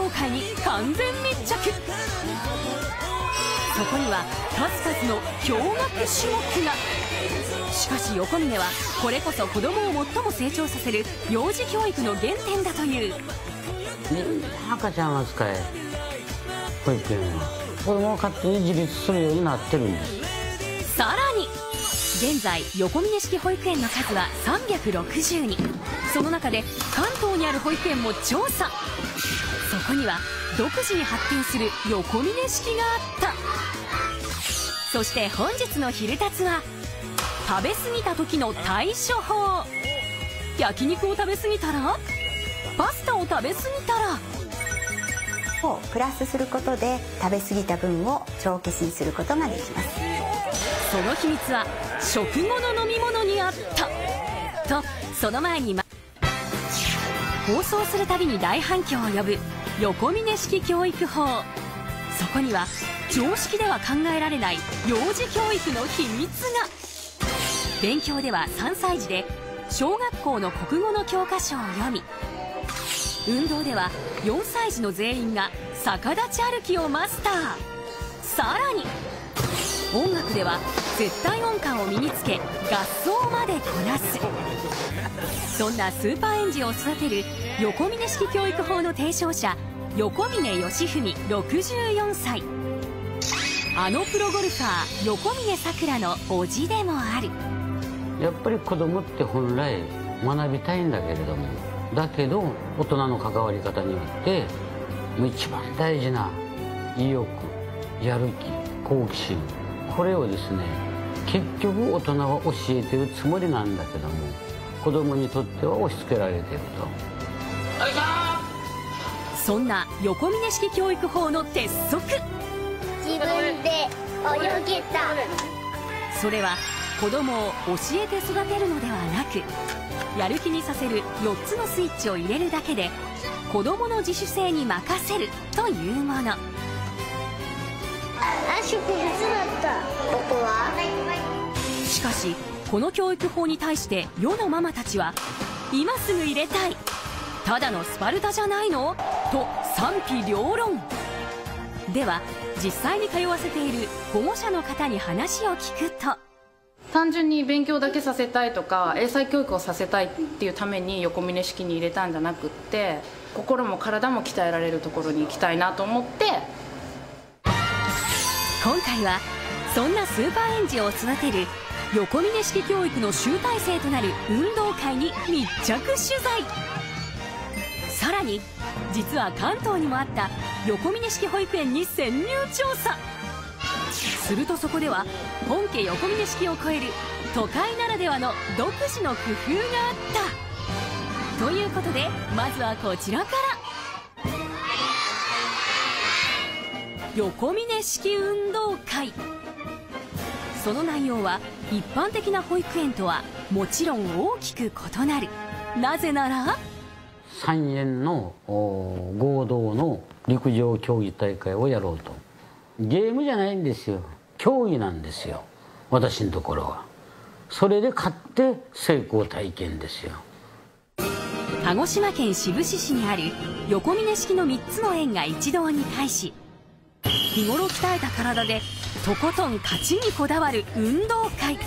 動会に完全密着。そこには数々の驚愕種目が。しかし横峯はこれこそ子供を最も成長させる幼児教育の原点だという。 みんな赤ちゃんは使え、保育園は子供が勝手に自立するようになってるんです。 さらに現在横峯式保育園の数は360に。その中で関東にある保育園も調査。そこには独自に発展する横峯式があった。そして本日の昼タツは食べ過ぎた時の対処法。焼肉を食べ過ぎたら、パスタを食べ過ぎたらをプラスすることで食べ過ぎた分を帳消しにすることができます。 その秘密は食後の飲み物にあったと。その前に放送するたびに大反響を呼ぶ横峯式教育法。そこには常識では考えられない幼児教育の秘密が。勉強では3歳児で小学校の国語の教科書を読み、運動では4歳児の全員が逆立ち歩きをマスター。さらに音楽では絶対音感を身につけ合奏までこなす。そんなスーパー園児を育てる横峯式教育法の提唱者、横峯義文64歳。あのプロゴルファー横峯さくらの叔父でもある。 やっぱり子供って本来学びたいんだけれども、だけど大人の関わり方によってもう一番大事な意欲、やる気、好奇心、これをですね、結局大人は教えてるつもりなんだけども、子供にとっては押し付けられていると。 そんな横峯式教育法の鉄則、 自分で泳げた。 それは子供を教えて育てるのではなく、やる気にさせる4つのスイッチを入れるだけで子供の自主性に任せるというもの。 足2つだった。ここはしかしこの教育法に対して世のママたちは、今すぐ入れたい、ただのスパルタじゃないのと賛否両論。では実際に通わせている保護者の方に話を聞くと、 単純に勉強だけさせたいとか英才教育をさせたいっていうために横峯式に入れたんじゃなくって、心も体も鍛えられるところに行きたいなと思って。 今回はそんなスーパー園児を育てる横峯式教育の集大成となる運動会に密着取材。さらに実は関東にもあった横峯式保育園に潜入調査。するとそこでは本家横峯式を超える都会ならではの独自の工夫があったということで、まずはこちらから。横峯式運動会。その内容は一般的な保育園とはもちろん大きく異なる。なぜなら 3園の合同の陸上競技大会をやろうと。ゲームじゃないんですよ、競技なんですよ、私のところは。それで勝って成功体験ですよ。 鹿児島県志布志市にある横峯式の3つの園が一堂に会し、日頃鍛えた体でとことん勝ちにこだわる運動会。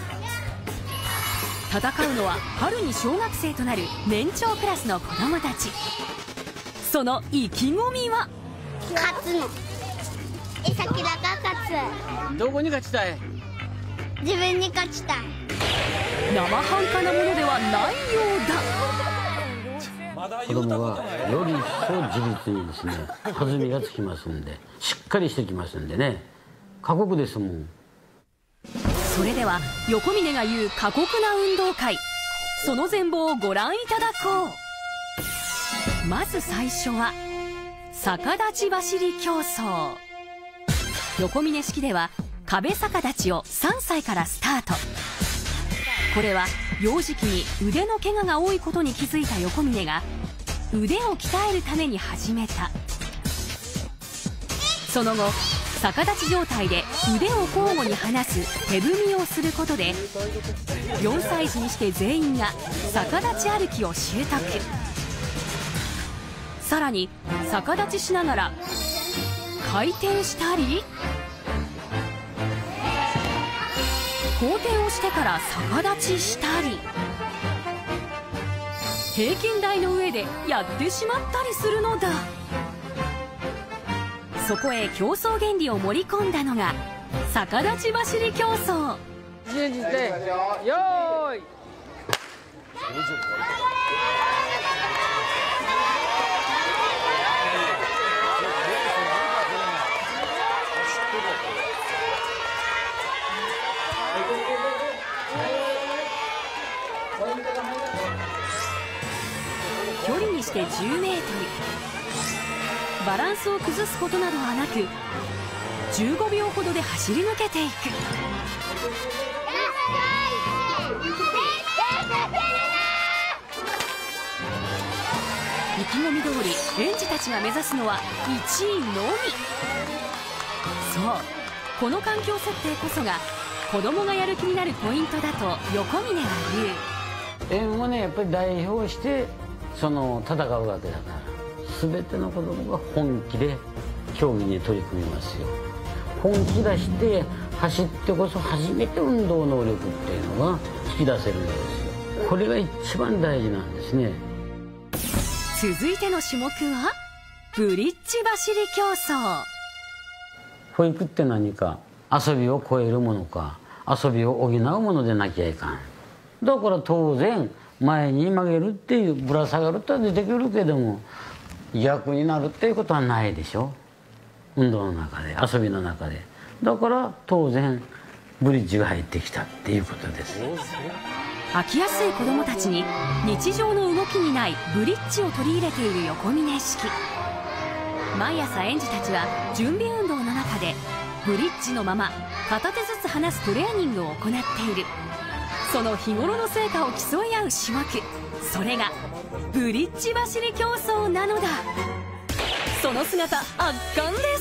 戦うのは春に小学生となる年長クラスの子どもたち。その意気込みは、 勝つの。さきらが勝つ。 どこに勝ちたい？ 自分に勝ちたい。 生半可なものではないようだ。 子供がより一層自立にですね、弾みがつきますんで、しっかりしてきますんでね、過酷ですもん。 それでは横峯が言う過酷な運動会、その全貌をご覧いただこう。まず最初は逆立ち走り競争。横峯式では壁逆立ちを3歳からスタート。これは幼児期に腕の怪我が多いことに気づいた横峯が腕を鍛えるために始めた。その後逆立ち状態で腕を交互に離す手踏みをすることで4歳児にして全員が逆立ち歩きを習得。 さらに逆立ちしながら回転したり、後転をしてから逆立ちしたり、平均台の上でやってしまったりするのだ。そこへ競争原理を盛り込んだのが逆立ち走り競争。よーい。距離にして10メートル。バランスを崩すことなどはなく15秒ほどで走り抜けていく。意気込み通り園児たちが目指すのは1位のみ。そう、この環境設定こそが子供がやる気になるポイントだと横峯は言う。 園をねやっぱり代表して戦うわけだから、全ての子供が本気で競技に取り組みますよ。本気出して走ってこそ初めて運動能力っていうのが引き出せるんですよ。これが一番大事なんですね。 続いての種目はブリッジ走り競争。 保育って何か遊びを超えるものか、遊びを補うものでなきゃいかん。だから当然前に曲げるっていう、ぶら下がるって出てくるけども逆になるっていうことはないでしょ、運動の中で遊びの中で。だから当然ブリッジが入ってきたっていうことです。 飽きやすい子どもたちに日常の動きにないブリッジを取り入れている横峯式。毎朝園児たちは準備運動の中でブリッジのまま片手ずつ離すトレーニングを行っている。その日頃の成果を競い合う種目、それがブリッジ走り競争なのだ。その姿圧巻です。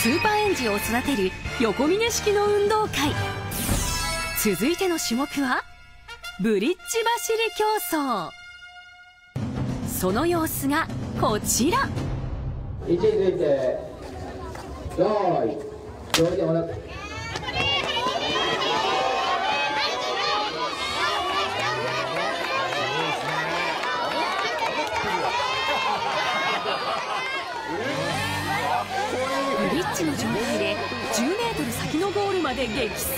スーパー園児を育てる横峯式の運動会。続いての種目はブリッジ走り競争。その様子がこちら。 位置づいて用意用意でもなくブリッジの状態で10メートル先のゴールまで激走。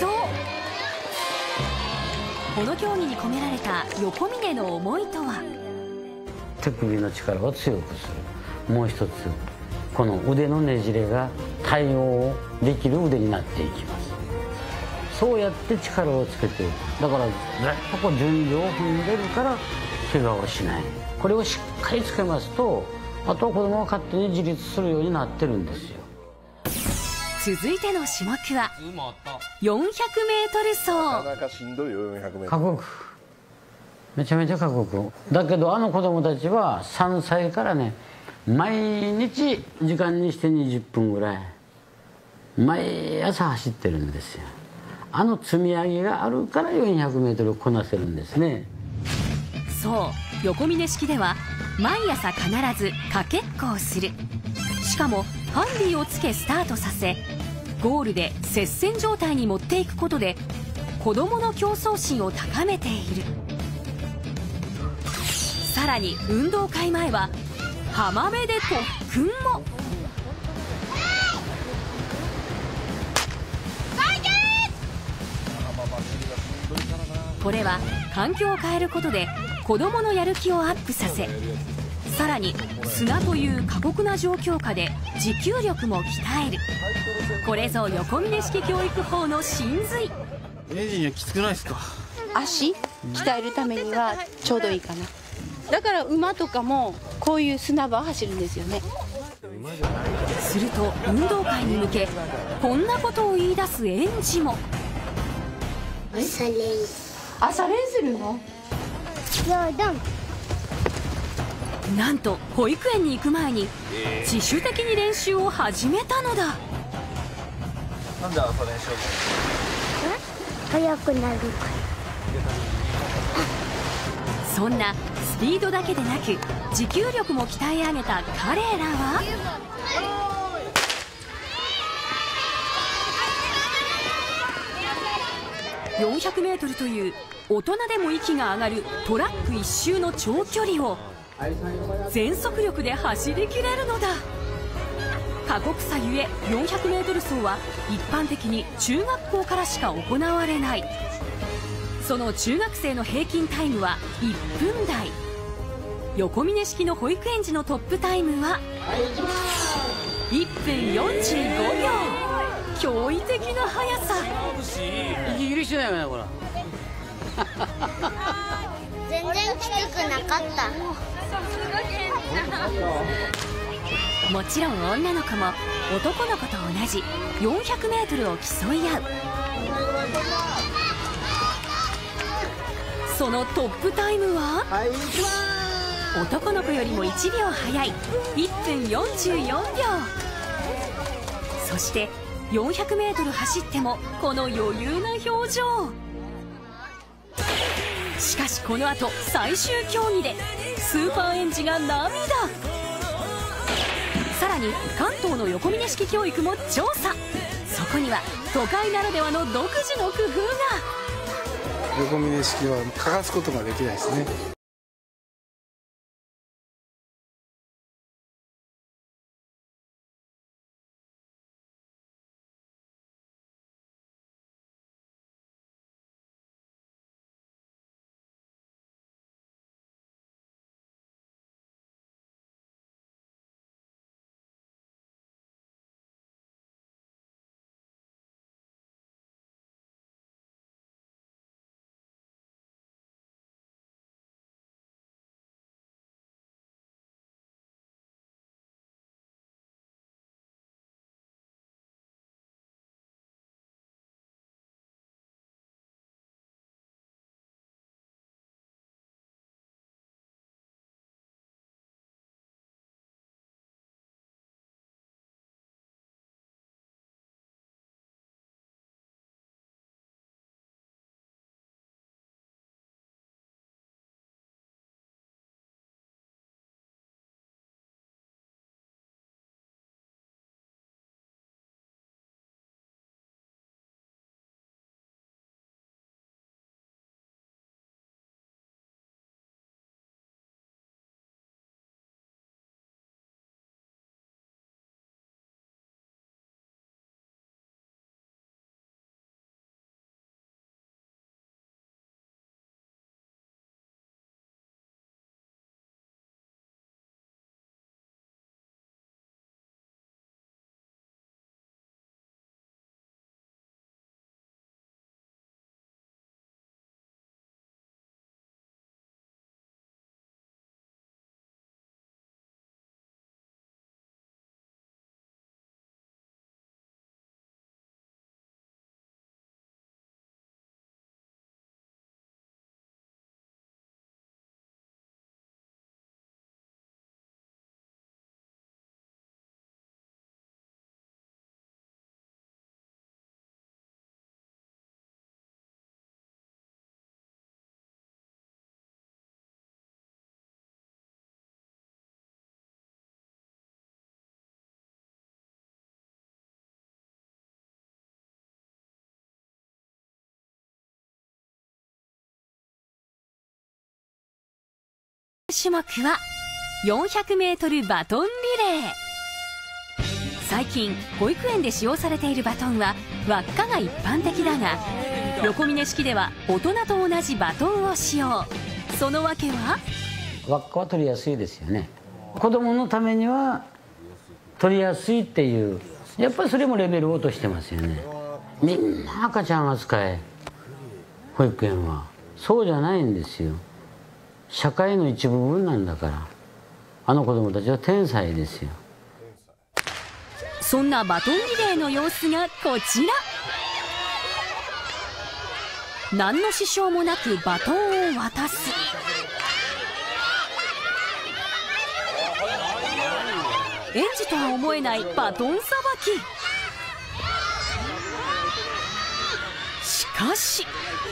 この競技に込められた横峯の思いとは。 手首の力を強くする。もう一つ、この腕のねじれが対応できる腕になっていきます。そうやって力をつけていく。だからずっとこう順序を踏んでるから怪我をしない。これをしっかりつけますと、あとは子供が勝手に自立するようになってるんですよ。 続いての種目は400メートル走。 なかなかしんどいよ、400メートル。 過酷。めちゃめちゃ過酷。だけど子供たちは3歳からね、毎日時間にして20分ぐらい毎朝走ってるんですよ。積み上げがあるから400メートルをこなせるんですね。 そう、横峯式では毎朝必ずかけっこをする。しかもハンディをつけスタートさせ、ゴールで接戦状態に持っていくことで子どもの競争心を高めている。さらに運動会前は浜辺で特訓も。これは環境を変えることで子どものやる気をアップさせ、さらに砂という過酷な状況下で持久力も鍛える。これぞ横峯式教育法の真髄。 エンジンはきつくないですか？ 足鍛えるためにはちょうどいいかな。だから馬とかもこういう砂場を走るんですよね。 すると運動会に向けこんなことを言い出す園児も。 朝練するの？ なんと保育園に行く前に自主的に練習を始めたのだ。 なんで朝練しようと？ 速くなるから。 そんなスピードだけでなく持久力も鍛え上げた彼らは400メートルという大人でも息が上がるトラック一周の長距離を全速力で走りきれるのだ。過酷さゆえ400メートル走は一般的に中学校からしか行われない。その中学生の平均タイムは1分台。横峯式の保育園児のトップタイムは1分45秒。驚異的な速さ。 息切れしてないよね、これ。 全然きつくなかった。 もちろん女の子も男の子と同じ400メートルを競い合う。そのトップタイムは男の子よりも1秒早い1分44秒。そして400メートル走ってもこの余裕な表情。しかしこの後最終競技でスーパー園児が涙。さらに関東の横峯式教育も調査。そこには都会ならではの独自の工夫が。 横峯式は欠かすことができないですね。 種目は 400m バトンリレー。最近保育園で使用されているバトンは輪っかが一般的だが、横峯式では大人と同じバトンを使用。その訳は？ 輪っかは取りやすいですよね。子供のためには取りやすいっていう、やっぱりそれもレベルを落としてますよね。みんな赤ちゃん扱い、保育園はそうじゃないんですよ。社会の一部分なんだから。あの子供たちは天才ですよ。 そんなバトンリレーの様子がこちら。何の支障もなくバトンを渡す。園児とは思えないバトンさばき。しかし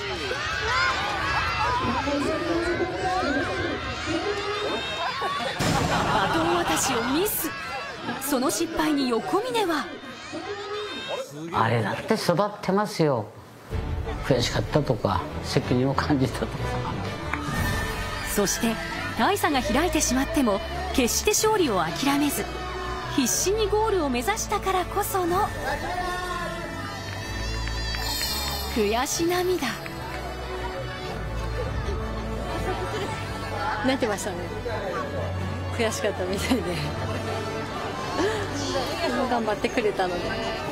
バトン渡しをミス。その失敗に横峯は、 あれだって育ってますよ。悔しかったとか責任を感じたとか。 そして大差が開いてしまっても決して勝利を諦めず、必死にゴールを目指したからこその悔し涙。 泣いてましたね。悔しかったみたいで頑張ってくれたので、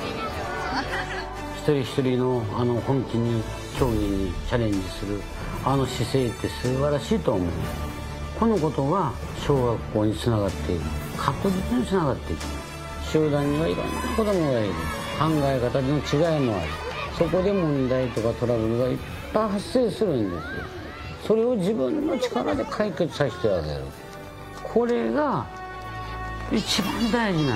一人一人の本気に競技にチャレンジするあの姿勢って素晴らしいと思う。このことが小学校につながっている、確実につながっていく。集団にはいろんな子供がいる、考え方の違いもある。そこで問題とかトラブルがいっぱい発生するんですよ。それを自分の力で解決させてあげる、これが一番大事なの。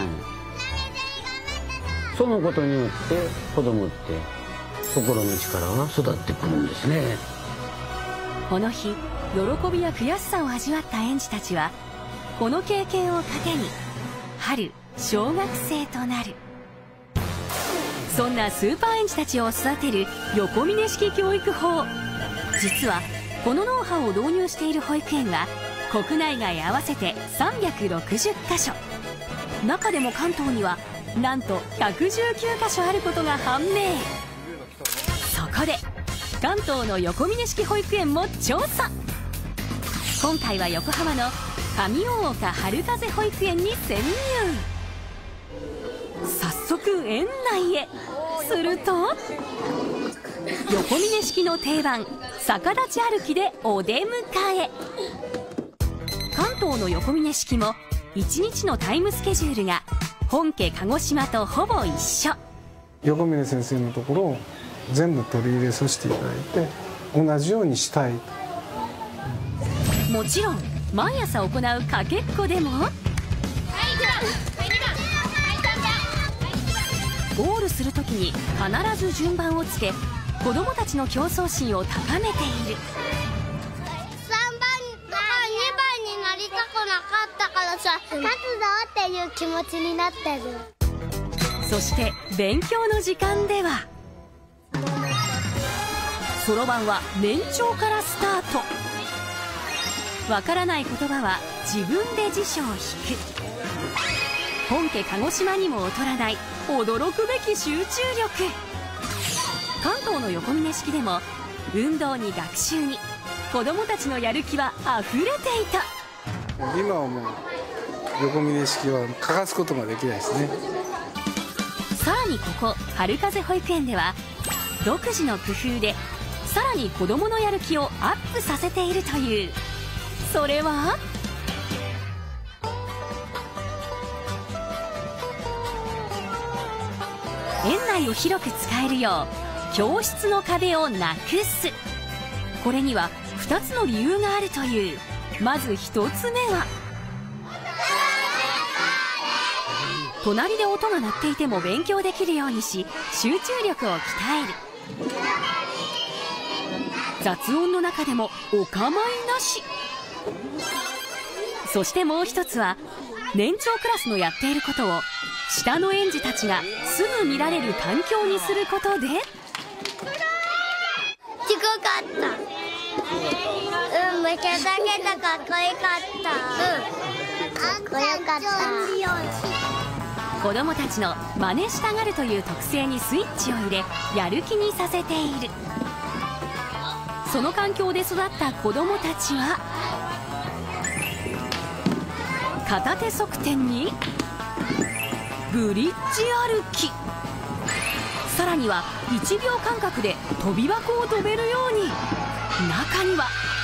そのことによって子供って心の力が育ってくるんですね。 この日、喜びや悔しさを味わった園児たちは、この経験を糧に春小学生となる。そんなスーパー園児たちを育てる横峯式教育法。実はこのノウハウを導入している保育園は国内外合わせて360カ所。中でも関東にはなんと119カ所あることが判明。そこで関東の横峯式保育園も調査。今回は横浜の上大岡春風保育園に潜入。早速園内へ。すると横峯式の定番逆立ち歩きでお出迎え。関東の横峯式も1日のタイムスケジュールが本家鹿児島とほぼ一緒。 横峯先生のところを全部取り入れさせていただいて同じようにしたい。 もちろん毎朝行うかけっこでもゴールするときに必ず順番をつけ、子どもたちの競争心を高めている。 3番とか2番になりたくなかったからさ、勝つぞっていう気持ちになってる。 そして勉強の時間ではそろばんは年長からスタート。わからない言葉は自分で辞書を引く。本家鹿児島にも劣らない驚くべき集中力。関東の横峯式でも運動に学習に子どもたちのやる気はあふれていた。 今はもう横峯式は欠かすことができないですね。 さらにここ春風保育園では独自の工夫でさらに子どものやる気をアップさせているという。それは園内を広く使えるよう教室の壁をなくす。これには2つの理由があるという。まず1つ目は隣で音が鳴っていても勉強できるようにし集中力を鍛える。雑音の中でもお構いなし。そしてもう一つは年長クラスのやっていることを下の園児たちがすぐ見られる環境にすることで。 違かった。 うん、めちゃだけどかっこよかった。かっこよかった。 子供たちの真似したがるという特性にスイッチを入れ、やる気にさせている。その環境で育った子供たちは片手側転にブリッジ歩き、さらには1秒間隔で跳び箱を飛べるように、中には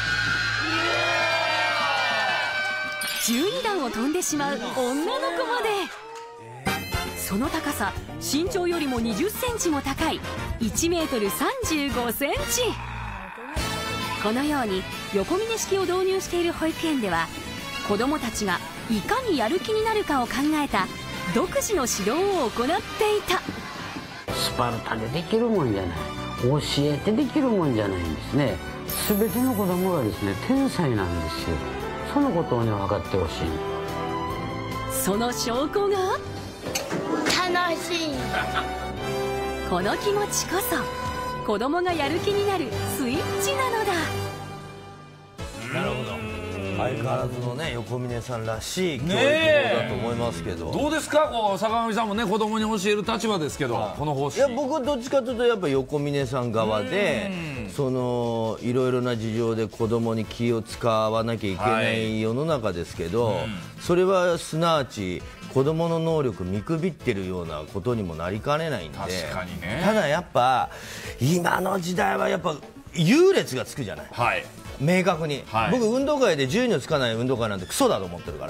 12段を飛んでしまう女の子まで。その高さ、身長よりも20センチも高い1メートル35センチ。このように横峰式を導入している保育園では、子どもたちがいかにやる気になるかを考えた独自の指導を行っていた。 スパルタでできるもんじゃない、教えてできるもんじゃないんですね。全ての子どもがですね、天才なんですよ。そのことをね、分かってほしい。 その証拠が楽しい。 この気持ちこそ子供がやる気になるスイッチなのだ。 なるほど。相変わらずのね、横峯さんらしい教育法だと思いますけど、 どうですか、こう坂上さんもね、子供に教える立場ですけど、この方針。 いや、僕はどっちかというとやっぱ横峯さん側で、そのいろいろな事情で子供に気を使わなきゃいけない世の中ですけど、それはすなわち子供の能力見くびってるようなことにもなりかねないんで。 確かにね。 ただやっぱ今の時代はやっぱ優劣がつくじゃない、明確に、僕運動会で順位のつかない運動会なんてクソだと思ってるから、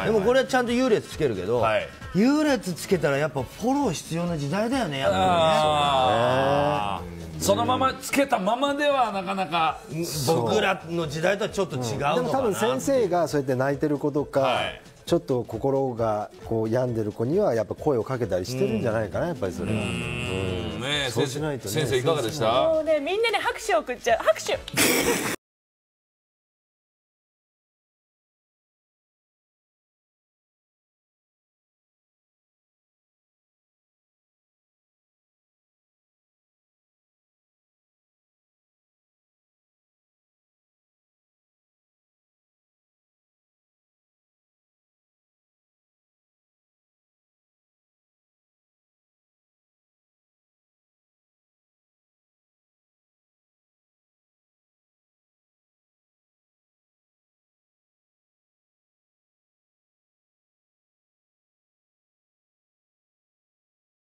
でもこれはちゃんと優劣つけるけど、優劣つけたらやっぱフォロー必要な時代だよね、やっぱりね。 そのままつけたままではなかなか僕らの時代とはちょっと違うのかな。 でも多分先生がそうやって泣いてる子とか、ちょっと心がこう病んでる子にはやっぱ声をかけたりしてるんじゃないかな、やっぱりそれは。 そうしないとね。先生いかがでした？ もうね、みんなね、拍手を送っちゃう。拍手